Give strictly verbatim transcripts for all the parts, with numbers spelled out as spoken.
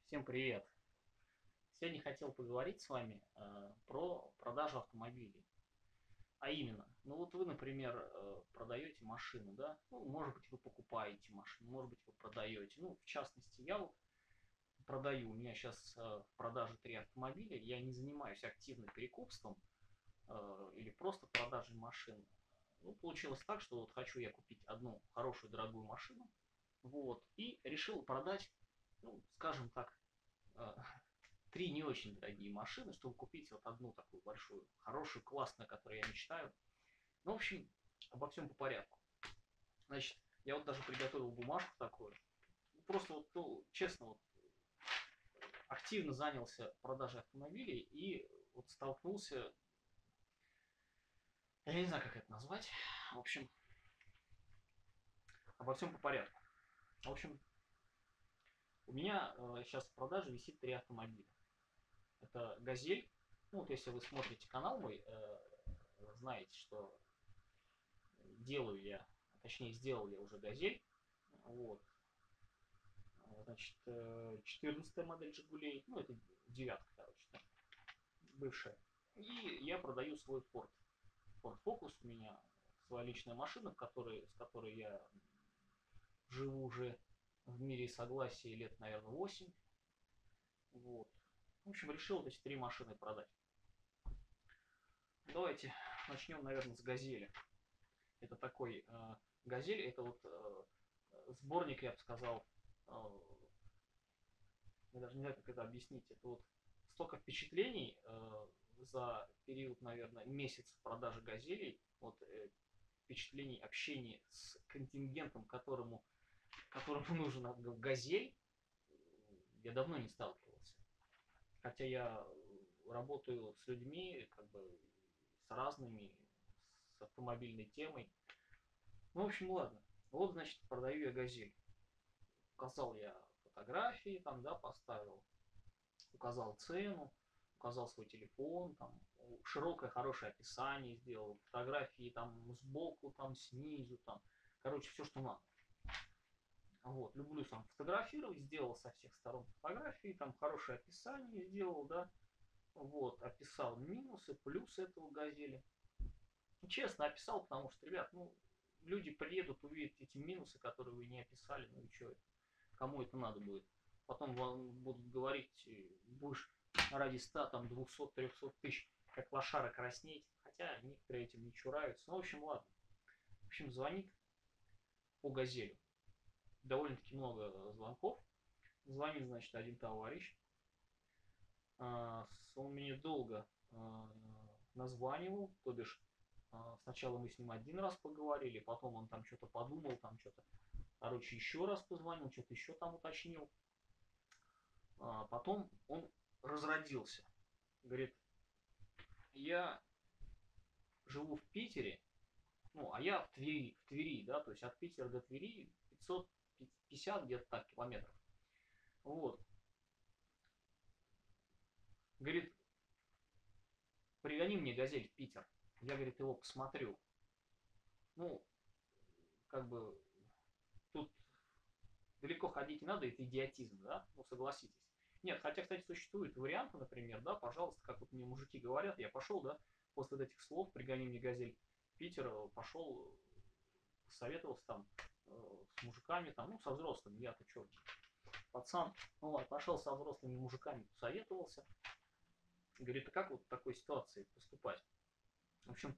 Всем привет! Сегодня хотел поговорить с вами э, про продажу автомобилей. А именно, ну вот вы, например, э, продаете машину, да? Ну, может быть, вы покупаете машину, может быть, вы продаете. Ну, в частности, я вот продаю. У меня сейчас э, в продаже три автомобиля. Я не занимаюсь активным перекупством э, или просто продажей машин. Ну, получилось так, что вот хочу я купить одну хорошую дорогую машину, вот, и решил продать, ну, скажем так, э, три не очень дорогие машины, чтобы купить вот одну такую большую, хорошую, классную, о которой я мечтаю. Ну, в общем, обо всем по порядку. Значит, я вот даже приготовил бумажку такую. Ну, просто вот, ну, честно, вот, активно занялся продажей автомобилей и вот столкнулся, я не знаю, как это назвать. В общем, обо всем по порядку. В общем, у меня э, сейчас в продаже висит три автомобиля. Это «Газель». Ну, вот если вы смотрите канал мой, э, знаете, что делаю я, точнее сделал я уже «Газель». Вот. Значит, четырнадцатая модель «Жигулей». Ну, это девятка, короче, да, бывшая. И я продаю свой Ford. Ford Focus у меня своя личная машина, в которой, с которой я живу уже в мире согласия лет, наверное, восемь. Вот. В общем, решил вот эти три машины продать. Давайте начнем, наверное, с «Газели». Это такой э, «Газель», это вот э, сборник, я бы сказал, э, я даже не знаю, как это объяснить. Это вот столько впечатлений э, за период, наверное, месяц продажи «Газелей», вот э, впечатлений общения с контингентом, которому, которому нужен «Газель», я давно не сталкивался. Хотя я работаю с людьми, как бы с разными, с автомобильной темой. Ну, в общем, ладно. Вот, значит, продаю я «Газель». Указал я фотографии, там, да, поставил, указал цену, указал свой телефон, там, широкое, хорошее описание сделал, фотографии там сбоку, там, снизу, там, короче, все, что надо. Вот, люблю сам фотографировать, сделал со всех сторон фотографии, там, хорошее описание сделал, да, вот, описал минусы, плюсы этого «Газели». Честно описал, потому что, ребят, ну, люди приедут, увидят эти минусы, которые вы не описали, ну и что это, кому это надо будет? Потом вам будут говорить, будешь ради ста, там, двухсот, трехсот тысяч, как лошара краснеть, хотя некоторые этим не чураются. Ну, в общем, ладно. В общем, звонит по «Газелю». Довольно-таки много звонков. Звонит, значит, один товарищ. Он мне долго названивал, то бишь сначала мы с ним один раз поговорили, потом он там что-то подумал, там что-то, короче, еще раз позвонил, что-то еще там уточнил. Потом он разродился. Говорит, я живу в Питере, ну, а я в Твери, в Твери, да, то есть от Питера до Твери пятьсот пятьдесят где-то так километров. Вот. Говорит, пригони мне «Газель» в Питер. Я, говорит, его посмотрю. Ну, как бы, тут далеко ходить не надо, это идиотизм, да, ну, согласитесь. Нет, хотя, кстати, существуют варианты, например, да, пожалуйста, как вот мне мужики говорят, я пошел, да, после вот этих слов, пригони мне «Газель» в Питер, пошел, посоветовался там э, с мужиками, там, ну, со взрослыми, я-то что, пацан, ну, ладно, пошел со взрослыми мужиками, посоветовался, говорит, а как вот в такой ситуации поступать? В общем,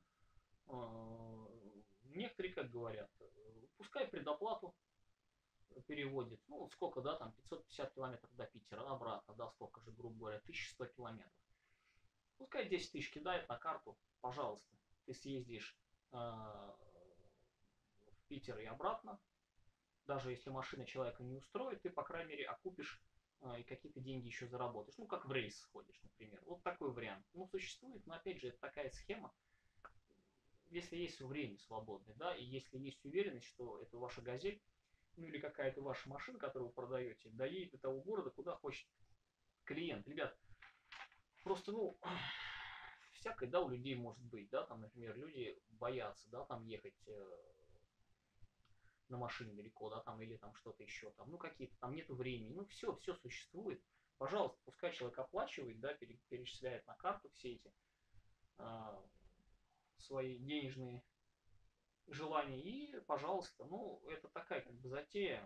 некоторые как говорят, пускай предоплату переводит, ну, сколько, да, там, пятьсот пятьдесят километров до Питера, обратно, да, столько же, грубо говоря, тысяча сто километров. Пускай десять тысяч кидает на карту, пожалуйста, ты съездишь э, в Питер и обратно, даже если машина человека не устроит, ты, по крайней мере, окупишь э, и какие-то деньги еще заработаешь. Ну, как в рейс сходишь, например. Вот такой вариант. Ну, существует, но, опять же, это такая схема, если есть время свободное, да, и если есть уверенность, что это ваша «Газель», ну или какая-то ваша машина, которую вы продаете, доедет до того города, куда хочет клиент. Ребят, просто, ну, всякое, да, у людей может быть, да, там, например, люди боятся, да, там ехать э, на машине далеко, да, там, или там что-то еще, там, ну, какие-то, там нету времени, ну, все, все существует, пожалуйста, пускай человек оплачивает, да, перечисляет на карту все эти а, свои денежные желания, и, пожалуйста, ну, это такая как бы затея.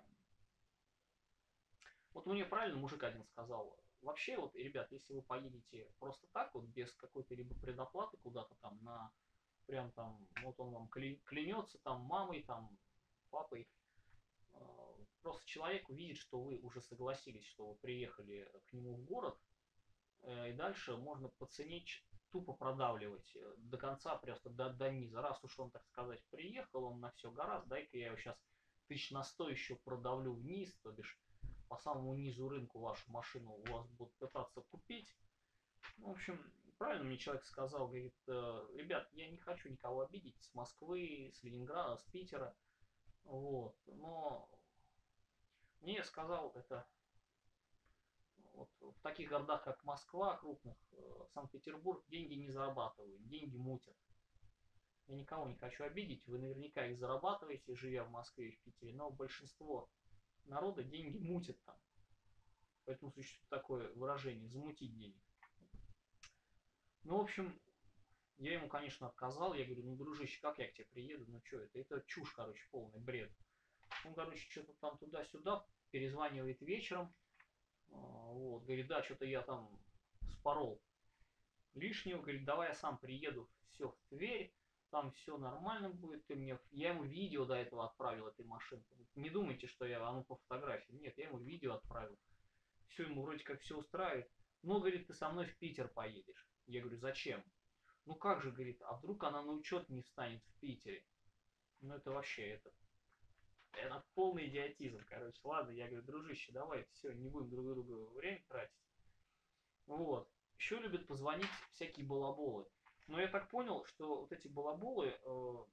Вот мне правильно мужик один сказал, вообще, вот, ребят, если вы поедете просто так, вот, без какой-то либо предоплаты куда-то там на, прям там, вот он вам клянется, там, мамой, там, папой, просто человек увидит, что вы уже согласились, что вы приехали к нему в город, и дальше можно по цене тупо продавливать до конца, просто до, до низа. Раз уж он, так сказать, приехал, он на все гораздо, дай-ка я его сейчас тысяч на сто еще продавлю вниз, то бишь по самому низу рынку вашу машину у вас будут пытаться купить. В общем, правильно мне человек сказал, говорит, ребят, я не хочу никого обидеть с Москвы, с Ленинграда, с Питера, вот, но мне сказал это вот в таких городах, как Москва, крупных, Санкт-Петербург, деньги не зарабатывают, деньги мутят. Я никого не хочу обидеть, вы наверняка их зарабатываете, живя в Москве и в Питере, но большинство народа деньги мутят там. Поэтому существует такое выражение «замутить денег». Ну, в общем, я ему, конечно, отказал. Я говорю, ну, дружище, как я к тебе приеду? Ну, что это? Это чушь, короче, полный бред. Он, короче, что-то там туда-сюда перезванивает вечером. Вот, говорит, да, что-то я там спорол лишнего. Говорит, давай я сам приеду, все в Тверь. Там все нормально будет. Ты мне... Я ему видео до этого отправил этой машинки. Не думайте, что я, оно по фотографии. Нет, я ему видео отправил. Все ему вроде как все устраивает. Ну, говорит, ты со мной в Питер поедешь. Я говорю, зачем? Ну как же, говорит, а вдруг она на учет не встанет в Питере? Ну это вообще, это, это полный идиотизм, короче. Ладно, я говорю, дружище, давай, все, не будем друг другу время тратить. Вот. Еще любят позвонить всякие балаболы. Но я так понял, что вот эти балаболы, э,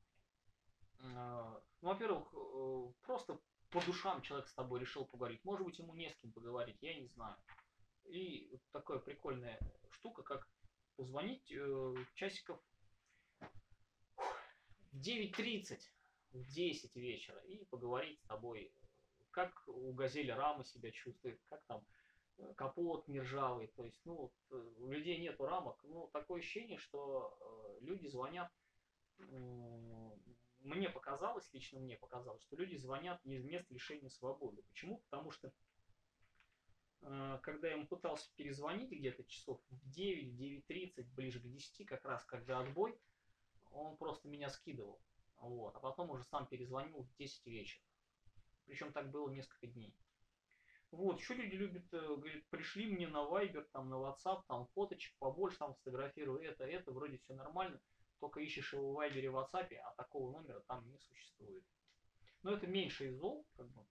э, ну, во-первых, э, просто по душам человек с тобой решил поговорить. Может быть, ему не с кем поговорить, я не знаю. И вот такая прикольная штука, как позвонить э, часиков в девять тридцать, в десять вечера и поговорить с тобой, как у газели рама себя чувствует, как там капот не ржавый. То есть, ну, у людей нету рамок. Ну, такое ощущение, что э, люди звонят, э, мне показалось, лично мне показалось, что люди звонят не из мест лишения свободы. Почему? Потому что когда я ему пытался перезвонить где-то часов в девять, в девять тридцать, ближе к десяти, как раз когда отбой, он просто меня скидывал. Вот. А потом уже сам перезвонил в десять вечера. Причем так было несколько дней. Вот, еще люди любят, говорят, пришли мне на Viber, там, на WhatsApp, там, фоточек побольше, там, сфотографирую это, это, вроде все нормально, только ищешь его в Viber и в WhatsApp, а такого номера там не существует. Но это меньше из зол, как бы.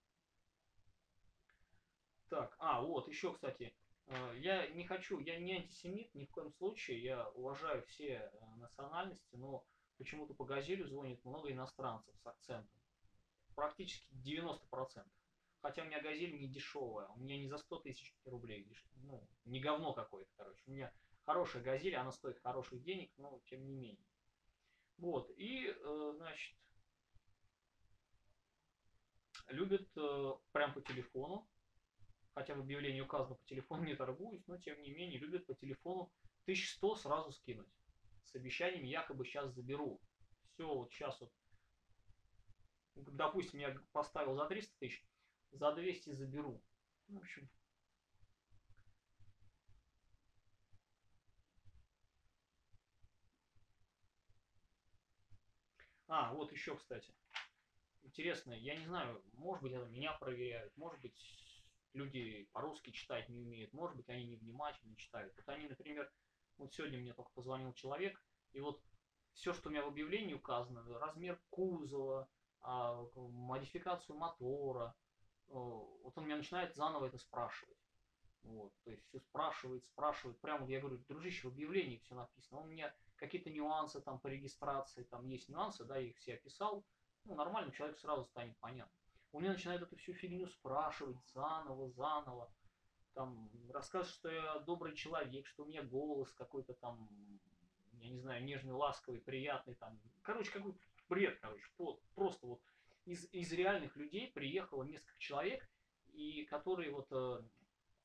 Так, а, вот, еще, кстати, я не хочу, я не антисемит ни в коем случае, я уважаю все национальности, но почему-то по Газелю звонит много иностранцев с акцентом. Практически девяносто процентов. Хотя у меня Газель не дешевая, у меня не за сто тысяч рублей, ну, не говно какое-то, короче. У меня хорошая Газель, она стоит хороших денег, но тем не менее. Вот, и, значит, любят прям по телефону, хотя в объявлении указано по телефону не торгуюсь, но тем не менее любят по телефону тысяча сто сразу скинуть. С обещанием якобы сейчас заберу. Все, вот сейчас вот, допустим, я поставил за триста тысяч, за двести заберу. В общем. А, вот еще, кстати. Интересно, я не знаю, может быть, это меня проверяют, может быть, люди по-русски читать не умеют, может быть, они невнимательно читают. Вот они, например, вот сегодня мне только позвонил человек, и вот все, что у меня в объявлении указано, размер кузова, модификацию мотора, вот он меня начинает заново это спрашивать. Вот, то есть все спрашивает, спрашивает. Прямо я говорю, дружище, в объявлении все написано. Он мне какие-то нюансы там по регистрации, там есть нюансы, да, я их все описал. Ну, нормально, человек сразу станет понятно. Он мне начинает эту всю фигню спрашивать заново, заново. Там рассказывает, что я добрый человек, что у меня голос какой-то там, я не знаю, нежный, ласковый, приятный там. Короче, какой-то бред, короче. Просто вот из, из реальных людей приехало несколько человек, и которые вот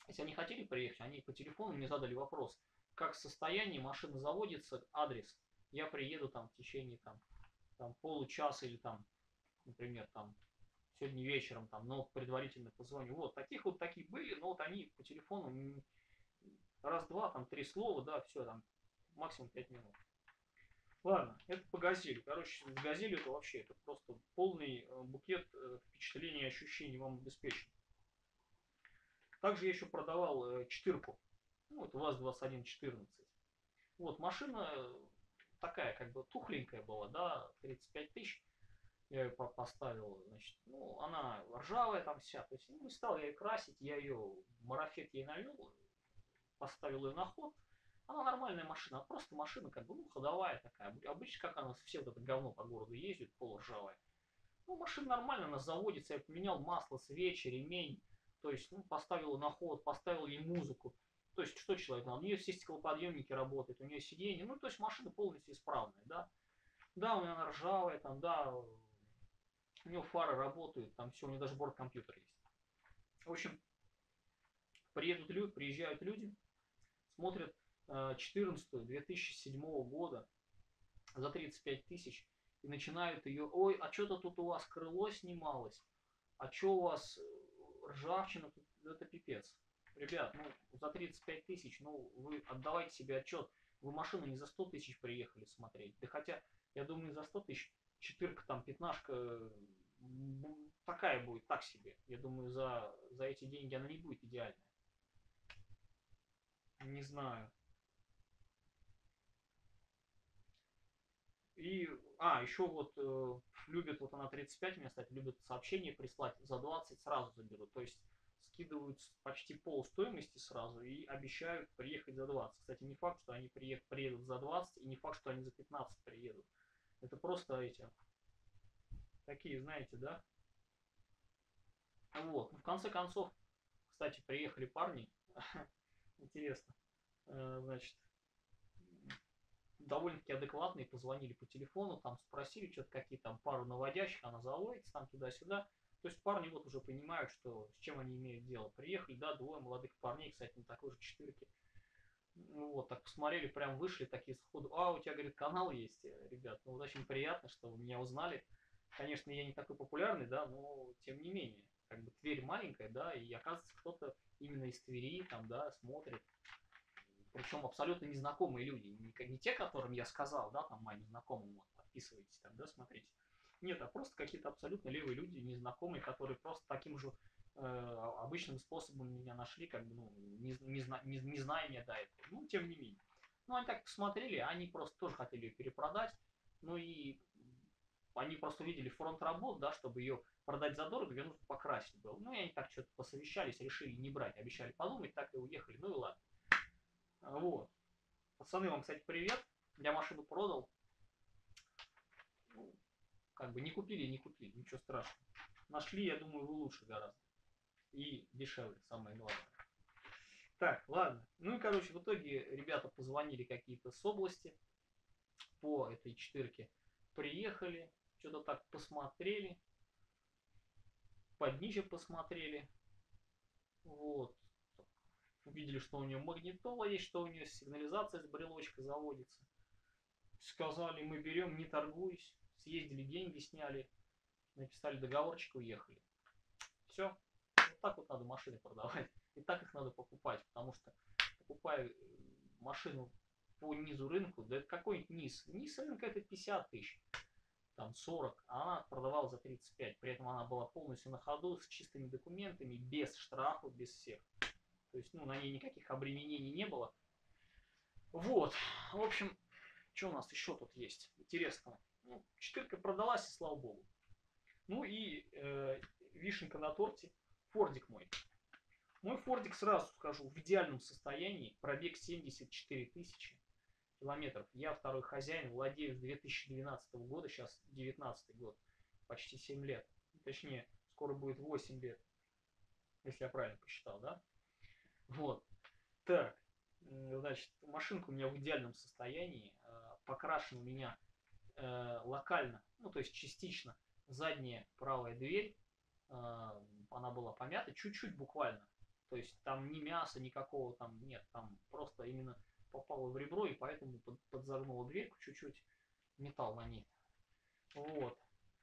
Если они хотели приехать, они по телефону мне задали вопрос, как состояние, машина заводится, адрес. Я приеду там в течение там, там получаса или там, например, там сегодня вечером, там, но предварительно позвоню. Вот, таких вот такие были, но вот они по телефону раз-два, там, три слова, да, все, там, максимум пять минут. Ладно, это по Газели. Короче, с Газели это вообще, это просто полный букет впечатлений и ощущений вам обеспечен. Также я еще продавал четырку, ну, это ВАЗ двадцать один четырнадцать. Вот, машина такая, как бы, тухленькая была, да, тридцать пять тысяч. Я ее поставил, значит, ну, она ржавая там вся, то есть, ну, не стал я ее красить, я ее, марафет ей навел, поставил ее на ход. Она нормальная машина, просто машина, как бы, ну, ходовая такая. Обычно, как она, все вот это говно по городу ездит, полуржавая. Ну, машина нормальная, она заводится, я поменял масло, свечи, ремень, то есть, ну, поставил на ход, поставил ей музыку. То есть, что человек, у нее все стеклоподъемники работают, у нее сиденье, ну, то есть, машина полностью исправная, да. Да, у нее она ржавая, там, да, у него фары работают, там все, у него даже борт-компьютер есть. В общем, приедут люди, приезжают люди, смотрят четырнадцатую две тысячи седьмого года за тридцать пять тысяч и начинают ее, ой, а что-то тут у вас крыло снималось, а что у вас ржавчина, тут, это пипец. Ребят, ну, за тридцать пять тысяч, ну, вы отдавайте себе отчет, вы машину не за сто тысяч приехали смотреть, да хотя, я думаю, за сто тысяч четырка, там, пятнашка, такая будет, так себе. Я думаю, за, за эти деньги она не будет идеальная. Не знаю. И, а, еще вот э, любит, вот она тридцать пять у меня, кстати, любит сообщение прислать, за двадцать сразу заберут. То есть скидывают почти пол стоимости сразу и обещают приехать за двадцать. Кстати, не факт, что они приедут, приедут за двадцать, и не факт, что они за пятнадцать приедут. Это просто эти, такие, знаете, да? Вот, ну, в конце концов, кстати, приехали парни, интересно, значит, довольно-таки адекватные, позвонили по телефону, там спросили, что-то какие там пару наводящих, она заводится, там туда-сюда. То есть парни вот уже понимают, что с чем они имеют дело. Приехали, да, двое молодых парней, кстати, на такой же четырке. Ну вот, так посмотрели, прям вышли, такие сходу, а, у тебя, говорит, канал есть, ребят, ну вот очень приятно, что вы меня узнали. Конечно, я не такой популярный, да, но тем не менее, как бы Тверь маленькая, да, и оказывается, кто-то именно из Твери, там, да, смотрит. Причем абсолютно незнакомые люди, не, не те, которым я сказал, да, там, моим знакомым, вот, подписывайтесь, там, да, смотрите. Нет, а просто какие-то абсолютно левые люди, незнакомые, которые просто таким же э, обычным способом меня нашли, как бы, ну, не, не, не, не зная меня до этого. Ну, тем не менее. Ну, они так посмотрели, они просто тоже хотели ее перепродать, ну и они просто увидели фронт работ, да, чтобы ее продать задорого, ее нужно покрасить было. Ну, и они так что-то посовещались, решили не брать, обещали подумать, так и уехали, ну и ладно. Вот. Пацаны, вам, кстати, привет. Я машину продал. Ну, как бы не купили, не купили, ничего страшного. Нашли, я думаю, вы лучше гораздо. И дешевле, самое главное. Так, ладно. Ну и, короче, в итоге ребята позвонили какие-то с области по этой четырке. Приехали, что-то так посмотрели. Под днище посмотрели. Вот. Увидели, что у нее магнитола есть, что у нее сигнализация с брелочка заводится. Сказали, мы берем, не торгуюсь. Съездили, деньги сняли, написали договорчик, уехали. Все. Вот так вот надо машины продавать. И так их надо покупать, потому что покупая машину по низу рынку, да это какой-нибудь низ. Низ рынка это пятьдесят тысяч, там сорок, а она продавала за тридцать пять. При этом она была полностью на ходу, с чистыми документами, без штрафов, без всех. То есть, ну, на ней никаких обременений не было. Вот. В общем, что у нас еще тут есть интересного? Ну, четырка продалась, и слава богу. Ну и э, вишенка на торте. Фордик мой. Мой Фордик, сразу скажу, в идеальном состоянии. Пробег семьдесят четыре тысячи километров. Я второй хозяин, владею с две тысячи двенадцатого года, сейчас девятнадцатый год. Почти семь лет. Точнее, скоро будет восемь лет. Если я правильно посчитал, да? Вот. Так. Значит, машинка у меня в идеальном состоянии. Покрашена у меня э, локально, ну то есть частично, задняя правая дверь, э, она была помята, чуть-чуть буквально, То есть там ни мяса никакого там нет, там просто именно попало в ребро, и поэтому под, подзагнула дверьку чуть-чуть, металл на ней. Вот.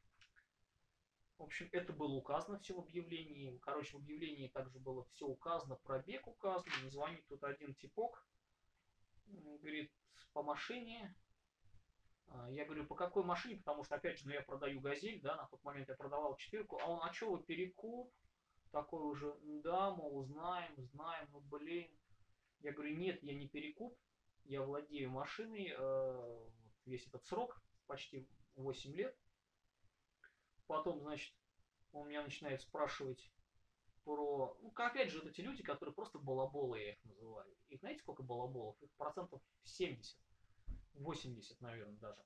В общем, это было указано все в объявлении. Короче, в объявлении также было все указано, пробег указан. Звонит тут один типок, говорит, по машине. Я говорю, по какой машине? Потому что, опять же, ну, я продаю «Газель», да, на тот момент я продавал четырку. А он, а что вы, перекуп? Такой уже, да, мол, знаем, знаем, ну, блин. Я говорю, нет, я не перекуп, я владею машиной э, весь этот срок, почти восемь лет. Потом, значит, он меня начинает спрашивать про... Ну, опять же, вот эти люди, которые просто балаболы, я их называю. Их знаете, сколько балаболов? Их процентов семьдесят, восемьдесят, наверное, даже.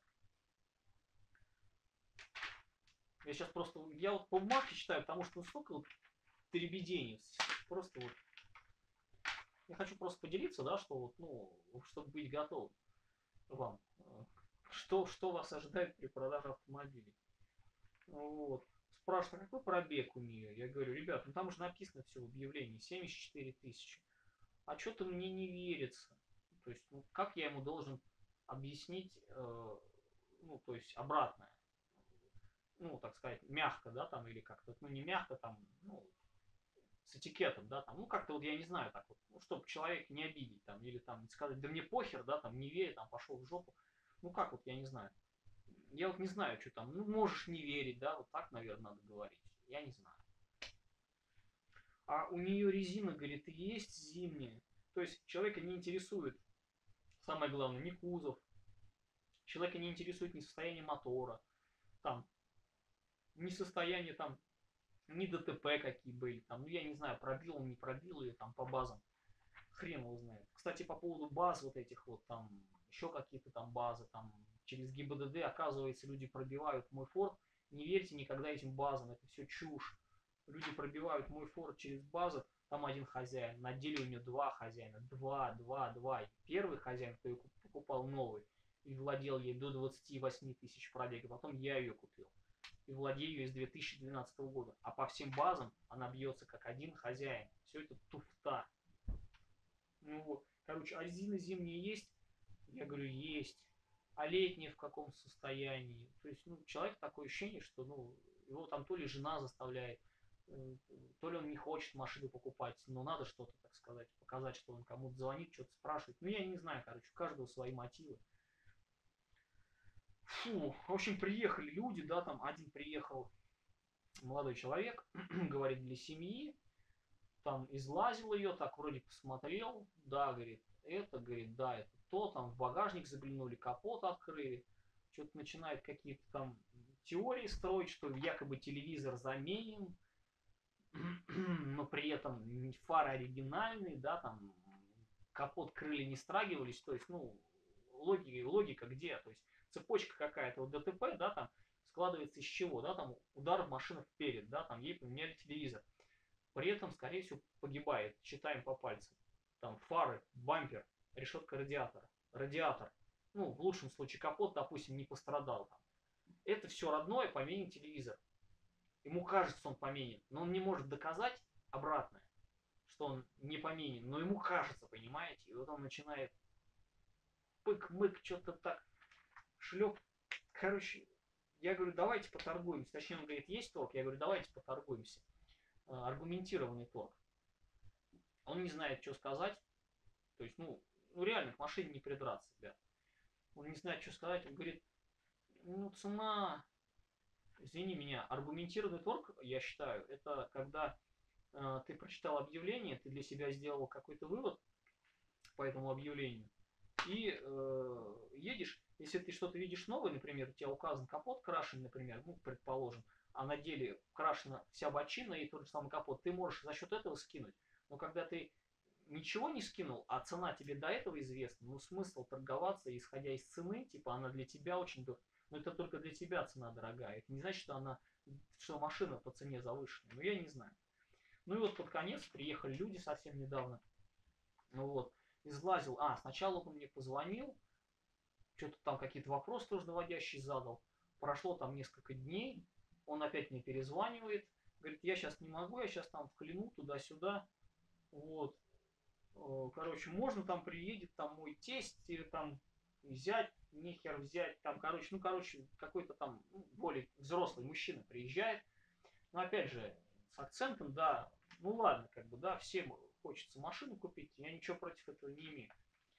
Я сейчас просто... Я вот по бумажке читаю, потому что ну столько вот дребедений. Просто вот... Я хочу просто поделиться, да, что вот, ну, чтобы быть готовым вам. Что, что вас ожидает при продаже автомобилей. Вот. Спрашивают, какой пробег у нее? Я говорю, ребят, ну там уже написано все в объявлении, семьдесят четыре тысячи. А что-то мне не верится. То есть, ну, как я ему должен объяснить, э, ну, то есть, обратное. Ну, так сказать, мягко, да, там, или как-то, ну, не мягко, там, ну, с этикетом, да, там, ну, как-то вот, я не знаю, так вот, ну, чтобы человека не обидеть, там, или там, сказать, да мне похер, да, там, не верит, там, пошел в жопу. Ну, как вот, я не знаю. Я вот не знаю, что там, ну, можешь не верить, да, вот так, наверное, надо говорить. Я не знаю. А у нее резина, говорит, есть зимняя. То есть человека не интересует, самое главное, не кузов. Человека не интересует ни состояние мотора, там, ни состояние, там, ни ДТП какие были, там, ну, я не знаю, пробил он, не пробил ее, там, по базам. Хрен его знает. Кстати, по поводу баз вот этих вот, там, еще какие-то там базы, там, через ГИБДД, оказывается, люди пробивают мой форт. Не верьте никогда этим базам, это все чушь. Люди пробивают мой форт через базы, там один хозяин, на деле у него два хозяина, два, два, два. Первый хозяин, кто ее покупал новый, и владел ей до двадцати восьми тысяч пробега, потом я ее купил. И владею ее с две тысячи двенадцатого года. А по всем базам она бьется как один хозяин. Все это туфта. Ну вот, короче, а резина зимняя есть? Я говорю, есть. А летняя в каком состоянии? То есть, ну, человек такое ощущение, что, ну, его там то ли жена заставляет, то ли он не хочет машину покупать, но надо что-то, так сказать, показать, что он кому-то звонит, что-то спрашивает. Ну, я не знаю, короче, у каждого свои мотивы. Фу, в общем, приехали люди, да, там один приехал, молодой человек, говорит, для семьи, там излазил ее, так вроде посмотрел, да, говорит, это, говорит, да, это то, там в багажник заглянули, капот открыли, что-то начинает какие-то там теории строить, что якобы телевизор заменен, но при этом фары оригинальные, да, там капот, крылья не страгивались, то есть, ну, логика, логика где, то есть цепочка какая-то, вот ДТП, да, там складывается из чего, да, там удар машины вперед, да, там ей поменяли телевизор. При этом, скорее всего, погибает. Считаем по пальцам. Там фары, бампер, решетка радиатора, радиатор. Ну, в лучшем случае капот, допустим, не пострадал. Там. Это все родное, поменен телевизор. Ему кажется, он поменен, но он не может доказать обратное, что он не поменен. Но ему кажется, понимаете? И вот он начинает пык-мык, что-то так, шлеп. Короче, я говорю, давайте поторгуемся. Точнее, он говорит, есть торг? Я говорю, давайте поторгуемся. Аргументированный торг. Он не знает, что сказать. То есть, ну, ну реально к машине не придраться, ребят. Он не знает, что сказать. Он говорит, ну, цена... Извини меня, аргументированный торг, я считаю, это когда э, ты прочитал объявление, ты для себя сделал какой-то вывод по этому объявлению, и э, едешь, если ты что-то видишь новое, например, у тебя указан капот крашеный, например, ну, предположим, а на деле крашена вся бочина и тот же самый капот, ты можешь за счет этого скинуть. Но когда ты ничего не скинул, а цена тебе до этого известна, ну смысл торговаться, исходя из цены, типа она для тебя очень дорогая. Но это только для тебя цена дорогая. Это не значит, что она, что машина по цене завышенная. Но я не знаю. Ну и вот под конец приехали люди совсем недавно. Ну вот, излазил. А, сначала он мне позвонил, что-то там какие-то вопросы тоже наводящие задал. Прошло там несколько дней, он опять мне перезванивает, говорит, я сейчас не могу, я сейчас там вклину туда-сюда. короче, можно там приедет там мой тесть или там взять, нехер взять, там, короче, ну, короче, какой-то там ну, более взрослый мужчина приезжает, но опять же, с акцентом, да, ну ладно, как бы, да, всем хочется машину купить, я ничего против этого не имею.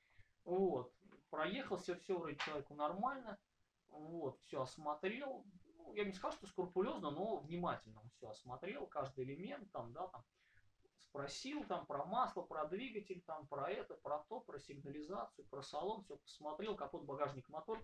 Вот, проехался, все вроде человеку нормально, вот, все осмотрел, ну, я не сказал, что скрупулезно, но внимательно он все осмотрел, каждый элемент, там, да, там, спросил там про масло, про двигатель, там, про это, про то, про сигнализацию, про салон, все посмотрел, капот, багажник, мотор.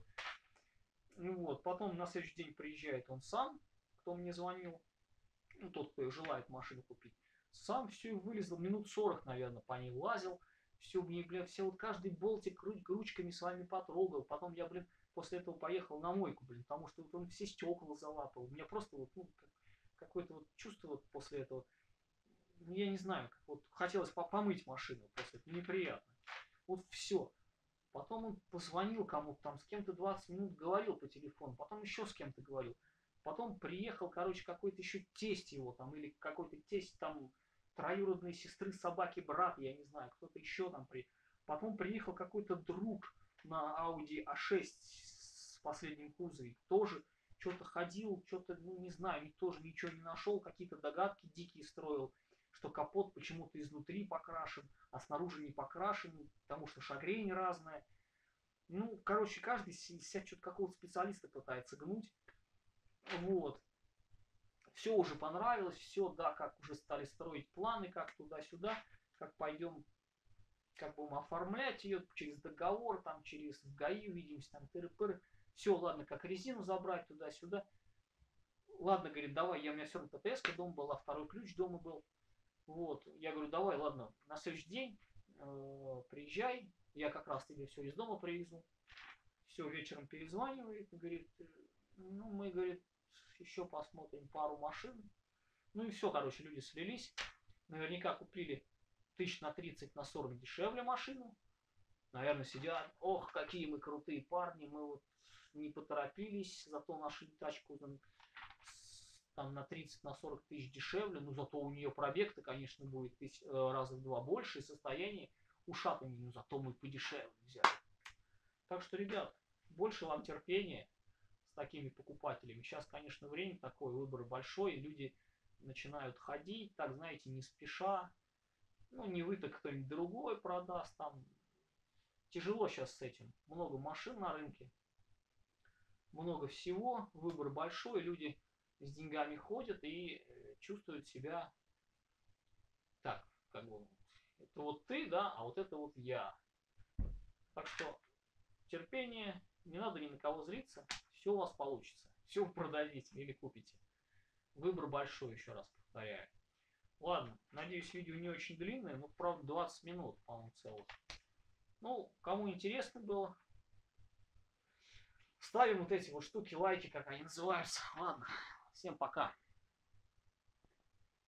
Ну вот, потом на следующий день приезжает он сам, кто мне звонил, ну, тот, кто желает машину купить, сам все вылезал, минут сорок, наверное, по ней лазил, все в ней, бля, все вот каждый болтик руч, ручками с вами потрогал, потом я, блин, после этого поехал на мойку, блин, потому что вот он все стекла залапал, у меня просто вот, ну, какое-то вот чувство вот после этого, ну, я не знаю, как вот хотелось помыть машину, просто это неприятно. Вот все. Потом он позвонил кому-то там, с кем-то двадцать минут говорил по телефону, потом еще с кем-то говорил. Потом приехал, короче, какой-то еще тесть его там, или какой-то тесть там, троюродной сестры собаки брат, я не знаю, кто-то еще там при. Потом приехал какой-то друг на Audi а шесть с последним кузовом, тоже что-то ходил, что-то, ну не знаю, тоже ничего не нашел, какие-то догадки дикие строил, что капот почему-то изнутри покрашен, а снаружи не покрашен, потому что шагрень разная. Ну, короче, каждый из себя что-то какого-то специалиста пытается гнуть. Вот. Все уже понравилось, все, да, как уже стали строить планы, как туда-сюда, как пойдем, как будем оформлять ее через договор, там, через ГАИ увидимся, там, тыры-пыры. Все, ладно, как резину забрать туда-сюда. Ладно, говорит, давай, я у меня все равно ТТС дома была, второй ключ дома был. Вот, я говорю, давай, ладно, на следующий день э, приезжай, я как раз тебе все из дома привезу. Все, вечером перезванивает, говорит, ну, мы, говорит, еще посмотрим пару машин. Ну и все, короче, люди слились. Наверняка купили тысяч на тридцать, на сорок дешевле машину. Наверное, сидят, ох, какие мы крутые парни, мы вот не поторопились, зато нашли тачку там на тридцать, на сорок тысяч дешевле, но зато у нее пробег-то, конечно, будет тысяч, раза в два больше, и состояние ушатаннее, но зато мы подешевле взяли. Так что, ребят, больше вам терпения с такими покупателями. Сейчас, конечно, время такое, выбор большой, и люди начинают ходить, так, знаете, не спеша. Ну, не вы, так кто-нибудь другой продаст там. Тяжело сейчас с этим. Много машин на рынке, много всего, выбор большой, люди с деньгами ходят и чувствуют себя так, как бы, это вот ты, да, а вот это вот я. Так что терпение, не надо ни на кого злиться, все у вас получится, все вы продадите или купите. Выбор большой, еще раз повторяю. Ладно, надеюсь, видео не очень длинное, но, правда, двадцать минут, по-моему, целых. Ну, кому интересно было, ставим вот эти вот штуки, лайки, как они называются. Ладно, всем пока.